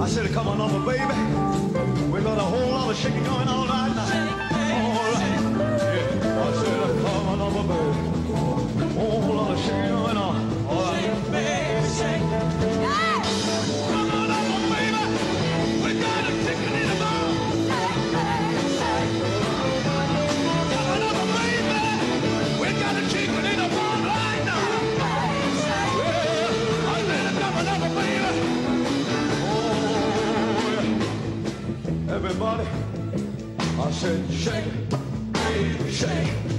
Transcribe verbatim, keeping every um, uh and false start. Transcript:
said, come on over, baby. We got a whole lot of shaking going on right now. All right. Yeah. I said, come on over, baby. Whole lot of shaking going on. All right. Shake, baby, shake. Yeah. Come on over, baby. We got a chicken in the mouth. Shake, baby, shake. Come on over, baby. We got a chicken in the mouth right now. Shake, baby, shake. Yeah. I said, come on over, baby. Everybody, I said, shake, baby, shake.